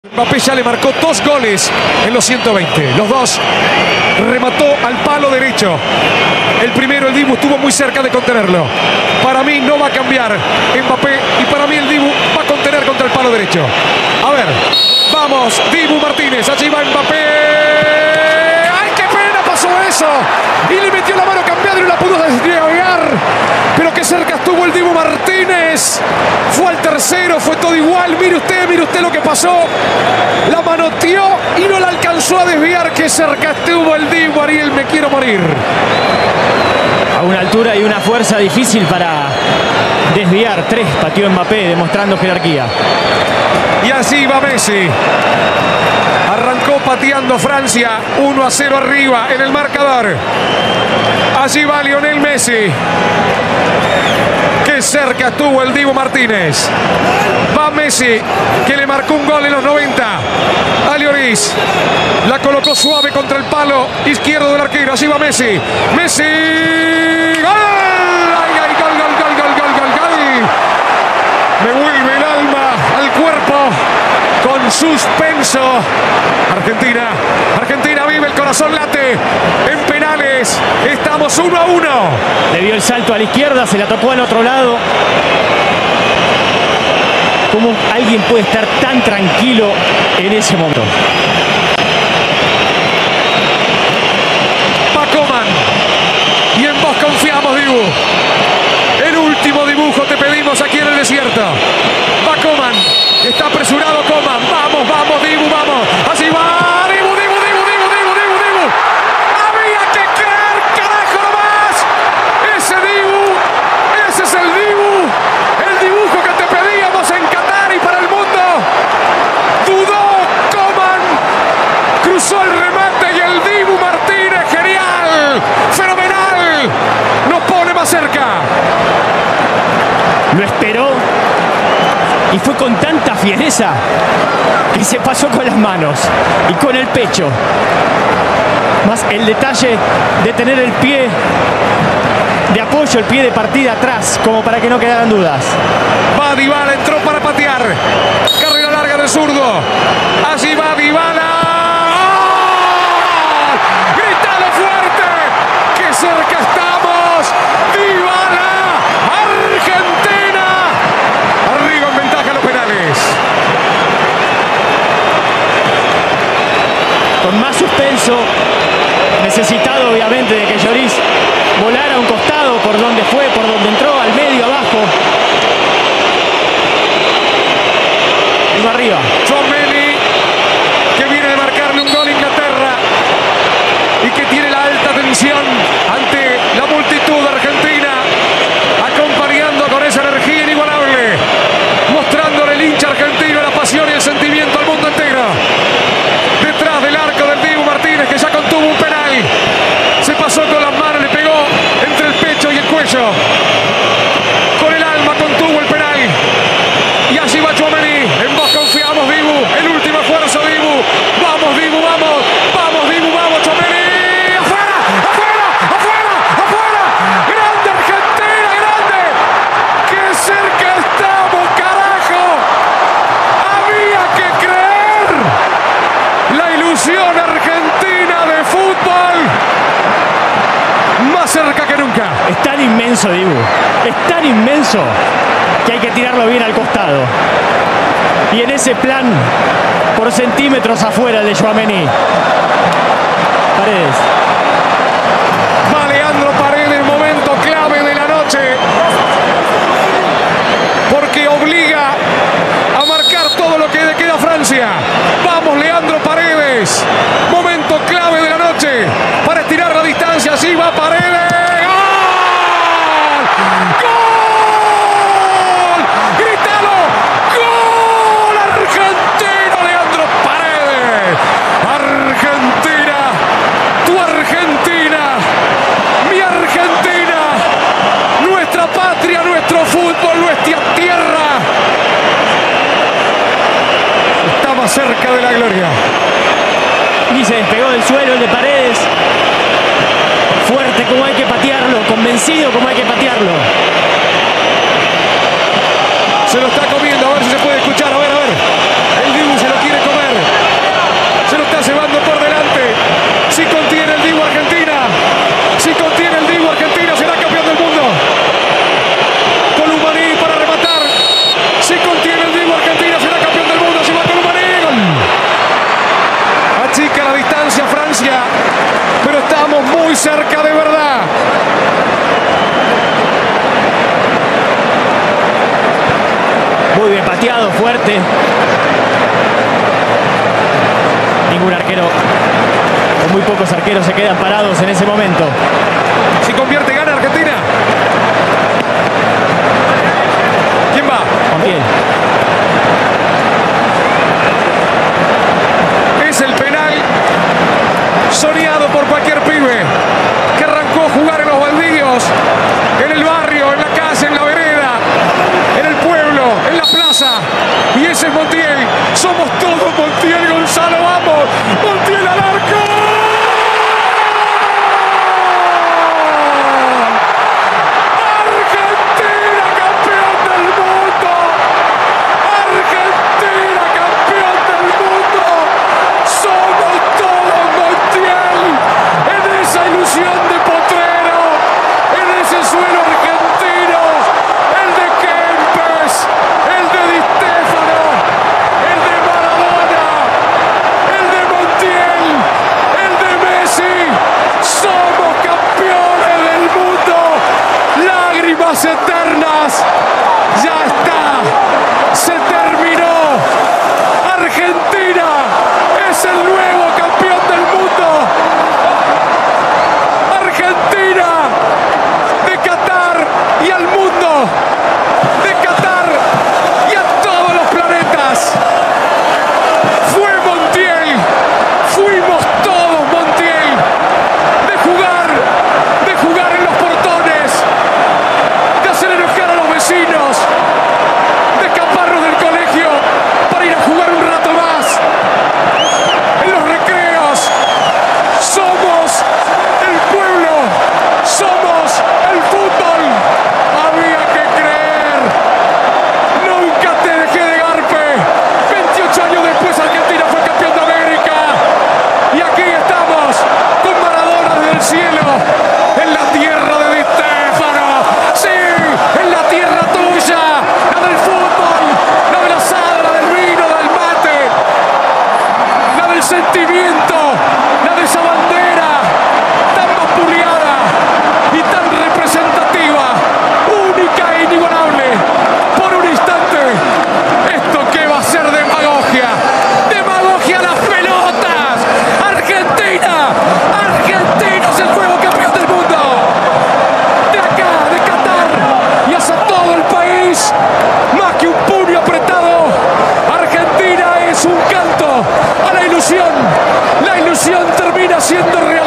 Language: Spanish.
Mbappé ya le marcó 2 goles en los 120. Los dos remató al palo derecho. El primero, el Dibu, estuvo muy cerca de contenerlo. Para mí no va a cambiar Mbappé y para mí el Dibu va a contener contra el palo derecho. A ver, vamos, Dibu Martínez, allí va Mbappé. ¡Ay, qué pena pasó eso! Y le metió la mano cambiada y no la pudo desviar. Pero qué cerca estuvo el Dibu Martínez. Fue al tercero, fue todo igual. Mire usted lo que pasó. La manoteó y no la alcanzó a desviar. Qué cerca estuvo el Dibu, Ariel, me quiero morir. A una altura y una fuerza difícil para desviar. 3 pateó Mbappé, demostrando jerarquía. Y así va Messi. Arrancó pateando Francia, 1-0 arriba en el marcador. Allí va Lionel Messi. Qué cerca estuvo el Dibu Martínez. Va Messi, que le marcó un gol en los 90 a Lloris. La colocó suave contra el palo izquierdo del arquero. Allí va Messi. Messi. ¡Gol! ¡Ay, ay, gol, gol, gol, gol, gol, gol, gol! Me vuelve el alma al cuerpo con suspenso. Argentina vive, el corazón late. En penales estamos 1-1. Le dio el salto a la izquierda, se la tocó al otro lado. ¿Cómo alguien puede estar tan tranquilo en ese momento? Coman. Y en vos confiamos, Dibu. El último dibujo te pedimos aquí en el desierto. Va Coman. Está apresurado Coman. Vamos, vamos, Dibu, vamos. Así va. Dibu, Dibu, Dibu, Dibu, Dibu, Dibu, Dibu. Había que creer, carajo nomás. Ese Dibu. Ese es el Dibu. El dibujo que te pedíamos en Qatar y para el mundo. Dudó Coman. Cruzó el remate y el Dibu Martínez. Genial. Fenomenal. Nos pone más cerca. Lo esperó y fue con tanta fiereza que se pasó con las manos y con el pecho. Más el detalle de tener el pie de apoyo, el pie de partida atrás, como para que no quedaran dudas. Va Dybala, entró para patear. Carrera larga del zurdo. Allí va Dybala. ¡Oh! ¡Grítalo fuerte! ¡Qué cerca estamos! ¡Dybala! ¡Argentina! Arriba en ventaja en los penales. Con más suspenso, necesitado obviamente de que Lloris volara a un costado, por donde fue, por donde entró, al medio, abajo. Uno arriba. Tchouaméni, que viene de marcarle un gol a Inglaterra y que tiene la alta tensión ante la multitud argentina, acompañando con esa energía inigualable, mostrándole el hincha argentino la pasión y el sentimiento al mundo entero. Detrás del arco del Dibu Martínez, que ya contuvo un penal. Se pasó con las manos, le pegó entre el pecho y el cuello. Con el alma contuvo el penal. Y allí va Tchouaméni. En vos confiamos, Dibu. El último esfuerzo, Dibu. Vamos, Dibu, vamos. Vamos, Dibu, vamos, Tchouaméni. ¡Afuera! ¡Afuera! ¡Afuera! ¡Afuera! ¡Grande Argentina, grande! ¡Qué cerca estamos, carajo! ¡Había que creer! La ilusión argentina de fútbol. Más cerca que nunca. Es tan inmenso, Dibu. Es tan inmenso que hay que tirarlo bien al costado. Y en ese plan, por centímetros afuera de Tchouaméni. Paredes. Va Leandro Paredes, momento clave de la noche. Porque obliga a marcar todo lo que le queda a Francia. Vamos, Leandro Paredes. Momento clave de la noche para estirar la distancia. Así va Paredes. ¡Gol! ¡Gol! ¡Grítalo! ¡Gol! Argentino, Leandro Paredes. Argentina. Tu Argentina. Mi Argentina. Nuestra patria, nuestro fútbol, nuestra tierra. Está más cerca de la gloria. Y se despegó del suelo el de Paredes. Fuerte como hay que patearlo, convencido como hay que patearlo. Se lo está comiendo, a ver si se puede escuchar. A ver. El Dibu se lo quiere comer. fuerte. Ningún arquero, o muy pocos arqueros se quedan parados en ese momento. Si convierte, gana Argentina. ¿Quién va? Montiel. Es el penal soñado por cualquier pibe que arrancó a jugar en los baldíos, en el barrio, en la casa, en la vereda, en el pueblo, en la plaza. Y ese es Montiel. Somos todos Montiel, Gonzalo. Vamos. Montiel al arco. Argentina campeón del mundo. Argentina campeón del mundo. Somos todos Montiel. En esa ilusión de Potrero, en ese suelo argentino, el de Kempes, el de Di Stéfano, el de Maradona, el de Montiel, el de Messi. Somos campeones del mundo. Lágrimas eternas. Ya está. Se terminó. Argentina es el nuevo campeón del mundo. Argentina de Qatar y al mundo. De Qatar y a todos los planetas. Fue Montiel. Fuimos todos Montiel. De jugar en los portones, de hacer enojar a los vecinos, de escaparnos del colegio para ir a jugar un rato más. En los recreos, somos el pueblo, somos el fútbol. Había que creer. Nunca te dejé de garpe. 28 años después Argentina fue campeón de América. Y aquí estamos con Maradona desde el cielo, en la tierra de Di Stéfano. Sí, en la tierra tuya, la del fútbol, la del asado, la del vino, la del mate, la del sentimiento, la de esa bandera tan vapuleada y tan representativa, única e inigualable. Por un instante, ¿esto qué va a ser? Demagogia. Demagogia a las pelotas. Argentina. Argentina es el nuevo campeón del mundo. De acá, de Qatar, y hacia todo el país. Más que un puño apretado, Argentina es un canto a la ilusión. La ilusión termina siendo real.